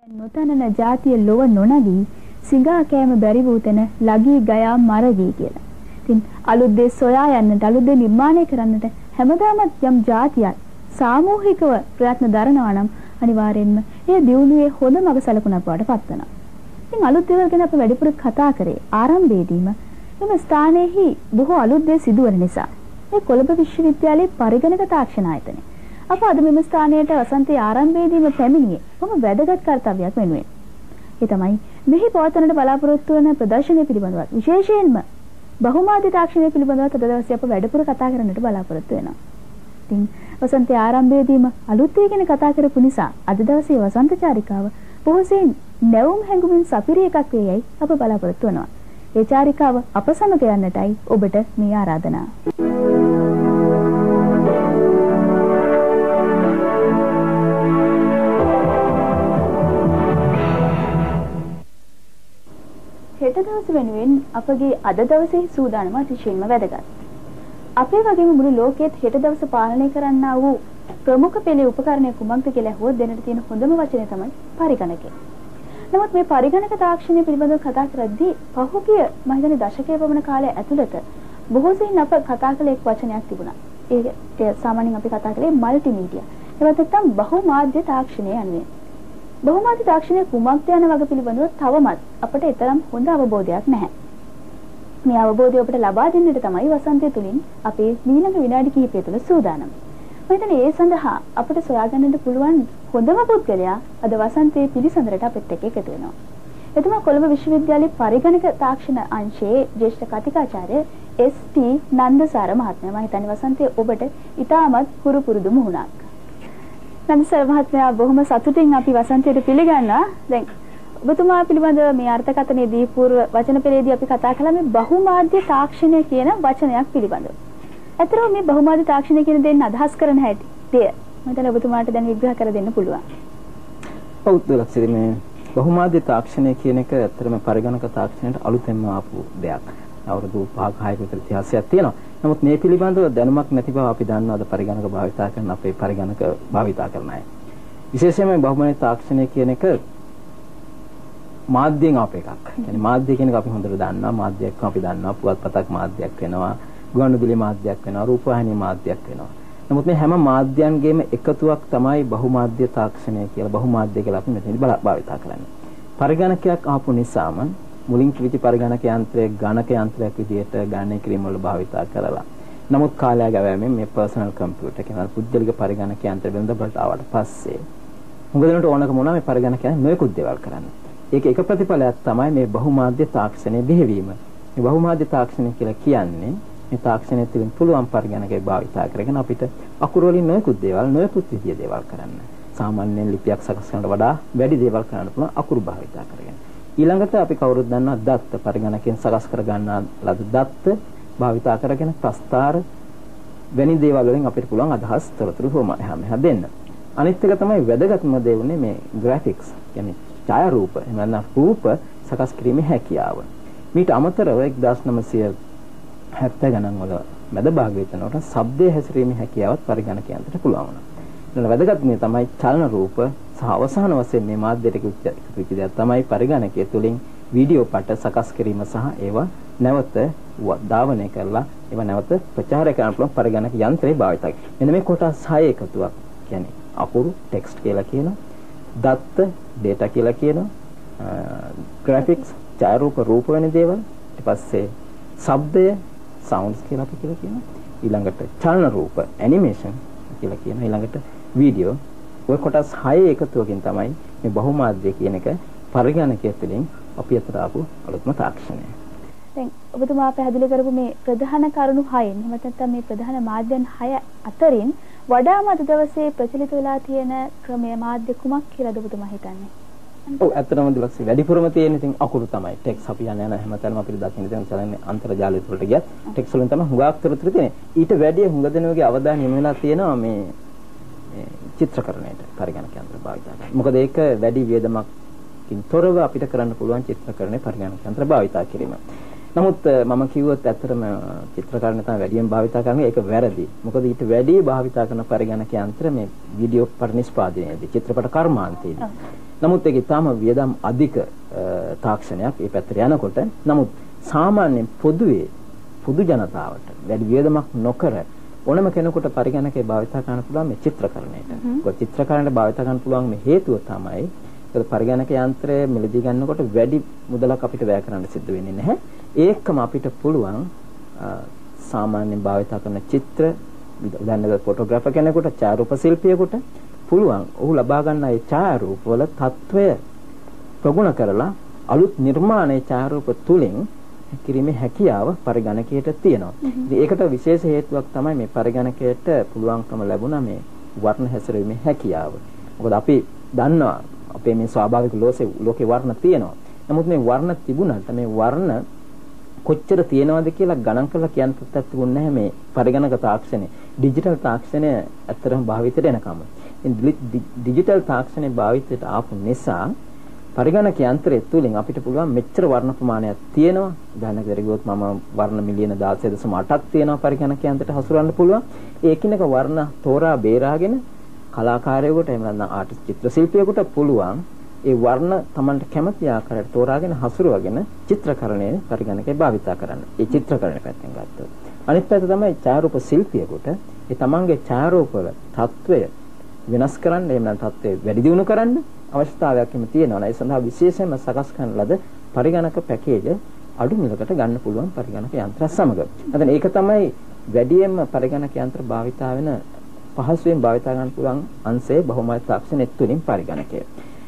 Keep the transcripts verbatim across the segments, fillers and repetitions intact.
නොතනන ජාතිය ලොව නොනගී සිඟා කෑම බැරි වූ තැන ලගී ගයා මරගී කියලා. ඉතින් අලුත් දේ සොයා යන්නට අලුත් දේ නිර්මාණය කරන්නට හැමදාමත් යම් ජාතියක් සාමූහිකව ප්‍රයත්න දරනවා නම් අනිවාර්යෙන්ම ඒ දියුණුවේ හොඳ මඟ සලකුණක් බවට පත් වෙනවා. ඉතින් අලුත් දේවල් ගැන අපි වැඩිපුර කතා කරේ ආරම්භයේදීම එම ස්ථානයේහි බොහෝ අලුත් දේ සිදුවන නිසා. මේ කොළඹ විශ්වවිද්‍යාලයේ පරිගණක තාක්ෂණ ආයතනය අප අද මෙම ස්ථානයට වසන්තයේ ආරම්භයේදීම පැමිණියේ බොහොම වැදගත් කාර්යයක් වෙනුවෙන්. ඒ තමයි මෙහි පවත්වන්නට බලාපොරොත්තු වන ප්‍රදර්ශනය පිළිබඳව විශේෂයෙන්ම බහුමාධ්‍ය තාක්ෂණය පිළිබඳව අද දවසේ අප වැඩිපුර කතා කරන්නට බලාපොරොත්තු වෙනවා. ඉතින් වසන්තයේ ආරම්භයේදීම අලුත් දේ ගැන කතා කරපු නිසා අද දවසේ වසන්ත චාරිකාව බොහෝසෙයින් නැවුම් හැඟුමින් සපිරි එකක් වේයයි අප බලාපොරොත්තු වෙනවා. ඒ චාරිකාව අප සමග යන්නටයි ඔබට මේ ආරාධනාව. හෙට දවස වෙනුවෙන් අපගේ අද දවසේ සූදානම අතිශයින්ම වැදගත්. අපේ වගේම මුළු ලෝකෙත් හෙට දවස පාලනය කරන්නා වූ ප්‍රමුඛ පෙළේ උපකරණය කුමක්ද කියලා අහුවොත් දෙන්නට තියෙන හොඳම වචනය තමයි පරිගණකය. නමුත් මේ පරිගණක තාක්ෂණය පිළිබඳව කතා කරද්දී පහුගිය මම හිතන්නේ දශකයේ පමණ කාලය ඇතුළත බොහෝ සෙයින් අප කතා කළ එක් වචනයක් තිබුණා. ඒ සාමාන්‍යයෙන් අපි කතා කරේ මල්ටිමීඩියා. ඒවත් නැත්නම් බහුමාධ්‍ය තාක්ෂණය යනුවෙන්. බහුමාධ්‍ය තාක්ෂණය කුමක්ද යන වග පිළිබඳව තවමත් අපට තරම් හොඳ අවබෝධයක් නැහැ. මේ අවබෝධය අපට ලබා දෙන්නට තමයි වසන්තය තුලින් අපේ ඊළඟ විනාඩි කිහිපය තුළ සූදානම්. මම හිතන්නේ ඒ සඳහා අපට සොයාගන්නට පුළුවන් හොඳම පුද්ගලයා අද වසන්තයේ පිළිසඳරට අපිට එක්ක එකතු වෙනවා. එතුමා කොළඹ විශ්වවිද්‍යාලයේ පරිගණක තාක්ෂණ අංශයේ ජ්‍යෙෂ්ඨ කතිකාචාර්ය එස් ටී නන්දසාර මහත්මයා. මම හිතන්නේ වසන්තයේ ඔබට ඉතාමත් හුරු පුරුදු මුහුණක්. නන්දසාර මහත්මයා බොහොම සතුටින් අපි වසන්තයට පිළිගන්නවා. දැන් ඔබතුමා පිළිබඳව මේ අර්ථකථනයේදී පූර්ව වචන පෙළේදී අපි කතා කළා මේ බහුමාධ්‍ය තාක්ෂණය කියන වචනයක් පිළිබඳව. ඇත්තටම මේ බහුමාධ්‍ය තාක්ෂණය කියන දෙන්න අදහස් කරන හැටි දෙය මම හිතන්නේ ඔබතුමාට දැන් විග්‍රහ කර දෙන්න පුළුවන්. ඔව් දුලක්ෂිත මේ බහුමාධ්‍ය තාක්ෂණය කියන එක ඇත්තටම පරිගණක තාක්ෂණයට අලුතෙන්ම ආපු දෙයක්. අවුරුදු පහක හයක විතර ඉතිහාසයක් තියෙනවා. නමුත් මේ පිළිබඳව දැනුමක් නැති බව අපි දන්නවාද පරිගණක භාවිතා කරන අපේ පරිගණක භාවිතා කරන අය. විශේෂයෙන්ම බහුමාධ්‍ය තාක්ෂණය කියන එක මාධ්‍යයෙන් ආපු එකක්. يعني මාධ්‍ය කියන එක අපි හොඳට දන්නවා. මාධ්‍යයක් අපි දන්නවා. පුවත්පතක් මාධ්‍යයක් වෙනවා. ගුවන්විදුලි මාධ්‍යයක් වෙනවා. රූපවාහිනී මාධ්‍යයක් වෙනවා. නමුත් මේ හැම මාධ්‍යයන්ගේම එකතුවක් තමයි බහුමාධ්‍ය තාක්ෂණය කියලා බහුමාධ්‍ය කියලා අපි මෙතනදී භාවිතා කරන්නේ. පරිගණකයක් ආපු නිසාම මුලින් කිවිති පරිගණක යන්ත්‍රයේ ගණක යන්ත්‍රයක් විදිහට ගණනය කිරීම වල භාවිතා කරලා. නමුත් කාලය ගාවෙමින් මේ පර්සනල් කම්පියුටර් කියන පුද්ගලික පරිගණක යන්ත්‍ර වෙනදට ආවට පස්සේ මොකද වෙනට ඕනකම වුණා මේ පරිගණකයන් නොයෙකුත් දේවල් කරන්න. ඒක එක ප්‍රතිඵලයක් තමයි මේ බහුමාධ්‍ය තාක්ෂණයේ බිහිවීම. මේ බහුමාධ්‍ය තාක්ෂණය කියලා කියන්නේ මේ තාක්ෂණය තුළින් පුළුවන් පරිගණකයක් භාවිතා කරගෙන අපිට අකුරු වලින් නොයෙකුත් දේවල් නොයෙකුත් විදිය දේවල් කරන්න. සාමාන්‍යයෙන් ලිපියක් සකස් කරනට වඩා වැඩි දේවල් කරන්න පුළුවන් අකුරු භාවිතා කරගෙන. ඊළඟට අපි කවුරුත් දන්නවා දත්ත පරිගණකයෙන් සකස් කර ගන්නා ලද දත්ත භාවිතා කරගෙන ප්‍රස්තාර වැනි දේවල් වලින් අපිට පුළුවන් අදහස් තොරතුරු හැම හැම දෙන්න. අනිත් එක තමයි වැදගත්ම දේ උනේ මේ ග්‍රැෆික්ස්. කියන්නේ ඡායාරූප එහෙම නැත්නම් රූප සකස් කිරීමේ හැකියාව. මීට අමතරව එක්දාස් නවසිය හැත්තෑ ගණන් වල මැද භාගයේ වෙනකොට ශබ්දයේ හැසිරීමේ හැකියාවත් පරිගණක යන්ත්‍රයට පුළුවන් වුණා. ඊළඟ වැදගත් මේ තමයි චලන රූප සහ අවසාන වශයෙන් මේ මාධ්‍යයට කිච්ච දෙයක් තමයි පරිගණකයේ තුලින් වීඩියෝ පට සකස් කිරීම සහ ඒවා නැවත ධාවනය කරලා ඒවා නැවත ප්‍රචාරය කරන්න පුළුවන් පරිගණක යන්ත්‍රය භාවිතයි. මෙන්න මේ කොටස් හය එකතුවක්. කියන්නේ අකුරු ටෙක්ස්ට් කියලා කියනවා. දත්ත data කියලා කියනවා. graphics ඡායාරූප රූප වෙන දේවල්. ඊට පස්සේ ශබ්දය sounds කියලා අපි කියලා කියනවා. ඊළඟට චලන රූප animation කියලා කියනවා. ඊළඟට වීඩියෝ ඔය කොටස් හය එකතුවකින් තමයි මේ බහුමාධ්‍ය කියන එක පරිගණකය තුළින් අපි අතට ආපු අලුත්ම තාක්ෂණය. දැන් ඔබතුමා පැහැදිලි කරපු මේ ප්‍රධාන කරුණු හයෙන් එහෙම නැත්නම් මේ ප්‍රධාන මාධ්‍යයන් හය අතරින් වඩාම අද දවසේ ප්‍රචලිත වෙලා තියෙන ක්‍රමය මාධ්‍ය කුමක් කියලාද ඔබතුමා හිතන්නේ? ඔව් ඇත්තටම දිලක්ෂි වැඩිපුරම තියෙන ඉතින් අකුරු තමයි. ටෙක්ස් අපි යන යන හැමතැනම අපිට දකින්න තියෙන චලන්නේ අන්තර්ජාලය තුළට ගියත් ටෙක්ස් වලින් තමයි හුඟක් තොරතුරු තියෙන්නේ. ඊට වැඩිය හුඟ දෙනෙකුගේ අවධානය යොමු වෙලා තියෙනවා මේ චිත්‍රකරණයට පරිගණක යන්ත්‍ර භාවිත කරනවා. මොකද ඒක වැඩි වියදමකින් තොරව අපිට කරන්න පුළුවන් චිත්‍රකරණයේ පරිගණක යන්ත්‍ර භාවිත කිරීම. නමුත් මම කිව්වොත් ඇත්තටම චිත්‍රකරණය තමයි වැඩියෙන් භාවිත කරන්නේ. ඒක වැරදි. මොකද ඊට වැඩි භාවිත කරන පරිගණක යන්ත්‍ර මේ වීඩියෝ පරිනිෂ්පාදනයේදී චිත්‍රපට කර්මාන්තයේදී නමුත් ඒක ඊටාම වියදම් අධික තාක්ෂණයක් ඒ පැත්තට යනකොට. නමුත් සාමාන්‍යයෙන් පොදුවේ පොදු ජනතාවට වැඩි වියදමක් නොකර ඕනම කෙනෙකුට පරිගණකේ භාවිත කරන්න පුළුවන් මේ චිත්‍රකරණයට. ඒක චිත්‍රකරණයට භාවිත කරන්න පුළුවන් මේ හේතුව තමයි ඒක පරිගණක යන්ත්‍රය මිලදී ගන්නකොට වැඩි මුදලක් අපිට වැය කරන්න සිද්ධ වෙන්නේ නැහැ. ඒකම අපිට පුළුවන් සාමාන්‍යයෙන් භාවිත කරන චිත්‍ර උදාහරණයක් ෆොටෝග්‍රැෆර් කෙනෙකුට ඡායාරූප ශිල්පියෙකුට පුළුවන් ඔහු ලබා ගන්න ඒ ඡායාරූප වල තත්වය ප්‍රගුණ කරලා අලුත් නිර්මාණයේ ඡායාරූප තුලින් කිරීමේ හැකියාව පරිගණකයට තියෙනවා. ඉතින් ඒකට විශේෂ හේතුවක් තමයි මේ පරිගණකයට පුළුවන්කම ලැබුණා මේ වර්ණ හැසිරීමේ හැකියාව. මොකද අපි දන්නවා අපේ මේ ස්වාභාවික ලෝකේ ලෝකේ වර්ණ තියෙනවා. නමුත් මේ වර්ණ තිබුණාට මේ වර්ණ කොච්චර තියෙනවද කියලා ගණන් කරලා කියන්න පුතක් තිබුණ නැහැ මේ පරිගණක තාක්ෂණය. ඩිජිටල් තාක්ෂණය ඇත්තටම භාවිතයට එනකම්. ඩිජිටල් තාක්ෂණය භාවිතයට ආපු නිසා පරිගණක යන්ත්‍රය තුලින් අපිට පුළුවන් මෙච්චර වර්ණ ප්‍රමාණයක් තියෙනවා. උදාහරණයක් දරුවොත් මම වර්ණ මිලියන දාසය දශම අටක් තියෙනවා පරිගණක යන්ත්‍රයට හසුරවන්න පුළුවන්. ඒකිනක වර්ණ තෝරා බේරාගෙන කලාකාරයෙකුට එහෙම නැත්නම් ආටිස්ට් චිත්‍ර ශිල්පියෙකුට පුළුවන් ඒ වර්ණ Tamanට කැමති ආකාරයට තෝරාගෙන හසුරවගෙන චිත්‍රකරණයේ පරිගණකේ භාවිත කරන්න. ඒ චිත්‍රකරණය පැත්තෙන් ගත්තොත්. අනිත් පැත්ත තමයි ඡායාරූප ශිල්පියෙකුට ඒ Tamanගේ ඡායාරූප වල තත්වය වෙනස් කරන්න එහෙම නැත්නම් තත්ත්වය වැඩි දියුණු කරන්න අවශ්‍යතාවයක් එම තියෙනවා. ඒ සඳහා විශේෂයෙන්ම සකස් කරන ලද පරිගණක පැකේජ් අඩු මිලකට ගන්න පුළුවන් පරිගණක යන්ත්‍ර සමග. නැත්නම් ඒක තමයි වැඩියෙන්ම පරිගණක යන්ත්‍ර භාවිතා වෙන පහසුවෙන් භාවිතා ගන්න පුළුවන් අංශයේ බහුමාධ්‍ය තාක්ෂණය තුලින් පරිගණකය.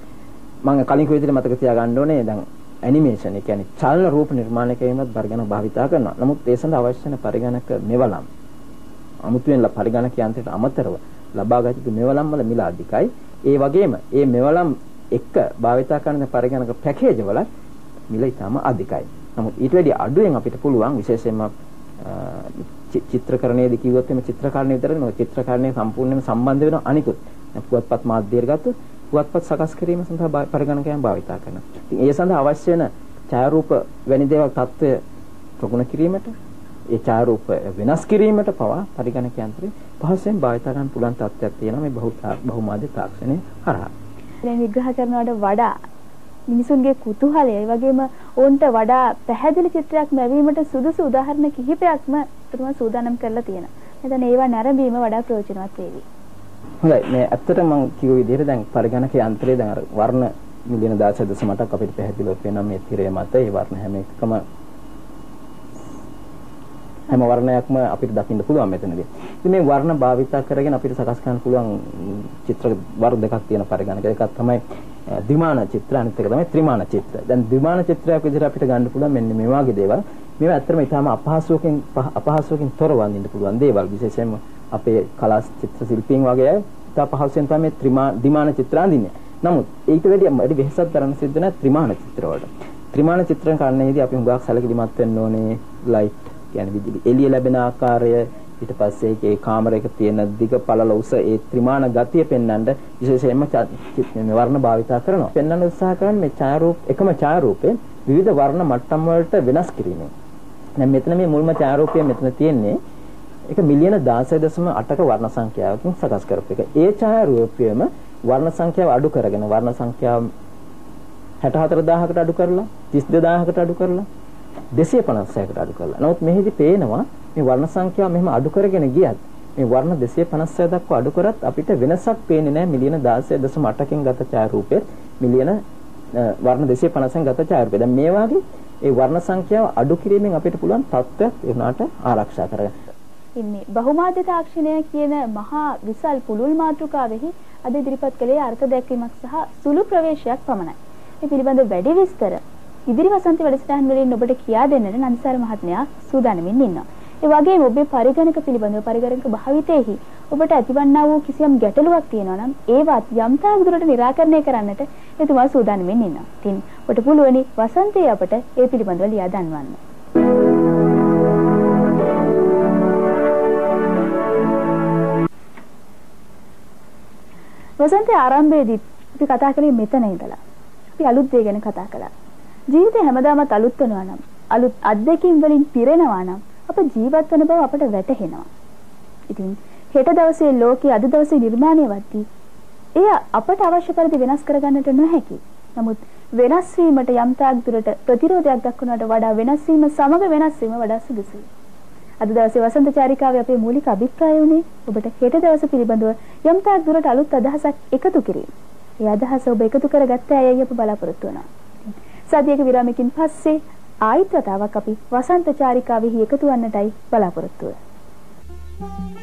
මම කලින් කිව්ව විදිහට මතක තියාගන්න ඕනේ දැන් ඇනිමේෂන් ඒ කියන්නේ චලන රූප නිර්මාණය කිරීමත් පරිගණක භාවිතා කරනවා. නමුත් ඒ සඳහා අවශ්‍ය වෙන පරිගණක මෙවලම් අමුතුවෙන් පරිගණක යන්ත්‍රයට අමතරව ලබා ගත යුතු මෙවලම් වල මිල අධිකයි. ඒ වගේම මේ මෙවලම් එක්ක භාවිතා කරන පරිගණක පැකේජ් වල මිල ඉතාම අධිකයි. නමුත් ඊට වැඩි අඩුවෙන් අපිට පුළුවන් විශේෂයෙන්ම චිත්‍රකරණයේදී කිව්වොත් එimhe චිත්‍රකරණය විතරද මොකද චිත්‍රකරණය සම්පූර්ණයෙන්ම සම්බන්ධ වෙන අනිකුත් පුවත්පත් මාධ්‍යයට ගත්තොත් පුවත්පත් සකස් කිරීම සඳහා පරිගණකයන් භාවිතා කරනවා. ඉතින් ඒ සඳහා අවශ්‍ය වෙන ඡායාරූප වැනි දේවල් තත්ත්වය ප්‍රගුණ කිරීමට ඒ ඡායාරූප වෙනස් කිරීමට පවා පරිගණක යන්ත්‍රය පහසුවෙන් භාවිත කරන්න පුළුවන් තත්ත්වයක් තියෙනවා මේ බහුමාධ්‍ය තාක්ෂණය හරහා. දැන් විග්‍රහ කරනවට වඩා මිනිසුන්ගේ කුතුහලය ඒ වගේම ඔවුන්ට වඩා පැහැදිලි චිත්‍රයක් ලැබීමට සුදුසු උදාහරණ කිහිපයක්ම තුමා සූදානම් කරලා තියෙනවා. එතන ඒවා නැරඹීම වඩා ප්‍රයෝජනවත් වේවි. හොඳයි මේ ඇත්තට මම කිව්ව විදිහට දැන් පරිගණක යන්ත්‍රය දැන් අර වර්ණ මිලියන දාසය දශම අටක් අපිට පැහැදිලිව පේනවා මේ තිරය මත ඒ වර්ණ හැම එකකම හැම වර්ණයක්ම අපිට දකින්න පුළුවන් මෙතනදී. ඉතින් මේ වර්ණ භාවිතා කරගෙන අපිට සකස් කරන්න පුළුවන් චිත්‍ර වර්ග දෙකක් තියෙන පරිගණක. එකක් තමයි ද්විමාන චිත්‍ර අනිත් එක තමයි ත්‍රිමාන චිත්‍ර. දැන් ද්විමාන චිත්‍රයක් විදිහට අපිට ගන්න පුළුවන් මෙන්න මේ වගේ දේවල්. මේවා ඇත්තටම ඊටාම අපහසුවකින් අපහසුවකින් තොරව අඳින්න පුළුවන් දේවල්. විශේෂයෙන්ම අපේ කලා චිත්‍ර ශිල්පීන් වගේ අය ඉතා පහසුවෙන් තමයි මේ ත්‍රිමාන ද්විමාන චිත්‍ර අඳින්නේ. නමුත් ඊට වැඩි වැඩි වෙහසක් දරන්න සිද්ධ නැහැ ත්‍රිමාන චිත්‍ර වලට. ත්‍රිමාන චිත්‍ර කරන්නේදී අපි හුඟක් සැලකිලිමත් වෙන්න ඕනේ ලයිට් කියන්නේ විදුලි එළිය ලැබෙන ආකාරය ඊට පස්සේ ඒකේ කාමරයක තියෙන දිග පළල උස ඒ ත්‍රිමාන ගතිය පෙන්වන්න විශේෂයෙන්ම මේ වර්ණ භාවිතා කරනවා. පෙන්වන්න උත්සාහ කරන්නේ මේ ඡායාරූප එකම ඡායාරූපේ විවිධ වර්ණ මට්ටම් වලට වෙනස් කිරීමෙන්. දැන් මෙතන මේ මුල්ම ඡායාරූපය මෙතන තියෙන්නේ ඒක මිලියන දාසය දශම අටක වර්ණ සංඛ්‍යාවකින් සකස් කරපු එක. ඒ ඡායාරූපයේම වර්ණ සංඛ්‍යාව අඩු කරගෙන වර්ණ සංඛ්‍යාව හැට හතර දාහකට අඩු කරලා තිස් දෙදාහකට අඩු කරලා දෙසිය පනස්සයකට අඩු කරලා. නමුත් මෙහිදී පේනවා මේ වර්ණ සංඛ්‍යාව මෙහෙම අඩු කරගෙන ගියත් මේ වර්ණ දෙසිය පනස්සය දක්වා අඩු කරත් අපිට වෙනසක් පේන්නේ නැහැ මිලියන දාසය දශම අටකින් ගත ඡායාරූපෙත් මිලියන වර්ණ දෙසිය පනස්සෙන් ගත ඡායාරූපෙ. දැන් මේ වගේ ඒ වර්ණ සංඛ්‍යාව අඩු කිරීමෙන් අපිට පුළුවන් තත්ත්වයක් ඒ වුණාට ආරක්ෂා කරගන්න. ඉන්නේ බහුමාධ්‍ය තාක්ෂණය කියන මහා විසල් පුළුල් මාතෘකාවෙහි අද ඉදිරිපත් කළේ අර්ථ දැක්වීමක් සහ සුළු ප්‍රවේශයක් පමණයි. මේ පිළිබඳ වැඩි විස්තර ඉදිරි වසන්ත වැඩසටහන් වලින් ඔබට කියා දෙන්නට නන්දිසාර මහත්මයා සූදානම්ින් ඉන්නවා. ඒ වගේම ඔබේ පරිගණක පිළිබඳව පරිගණක භාවිතයේහි ඔබට ඇතිවන්නා වූ කිසියම් ගැටලුවක් තියෙනවා නම් ඒවත් යම් තාක් දුරට निराකරණය කරන්නට එතුමා සූදානම්ින් ඉන්නවා. ඉතින් ඔබට පුළුවනි වසන්තයේ අපට ඒ පිළිබඳව ලියා දන්වන්න. වසන්තයේ ආරම්භයේදී අපි කතා කළේ මෙතන ඉඳලා. අපි අලුත් දේ ගැන කතා කළා. ජීවිතේ හැමදාමත් අලුත් වෙනවා නම් අලුත් අත්දැකීම් වලින් පිරෙනවා නම් අප ජීවත් වෙන බව අපට වැටහෙනවා. ඉතින් හෙට දවසේ ලෝකයේ අද දවසේ නිර්මාණය වද්දී එය අපට අවශ්‍ය පරිදි වෙනස් කරගන්නට නොහැකි. නමුත් වෙනස් වීමට යම් තාක් දුරට ප්‍රතිරෝධයක් දක්වනවට වඩා වෙනස් වීම සමග වෙනස් වීම වඩා සුදුසුයි. අද දවසේ වසන්ත චාරිකාවේ අපේ මූලික අභිප්‍රාය උනේ ඔබට හෙට දවස පිළිබඳව යම් තාක් දුරට අලුත් අදහසක් එකතු කිරීම. ඒ අදහස ඔබ එකතු කරගත්ත අයයි අප බලාපොරොත්තු වෙනවා. සතියක විරාමයකින් පස්සේ ආයිත් වතාවක් අපි වසන්ත චාරිකාවෙහි එකතු වන්නටයි බලාපොරොත්තු වෙන්නේ.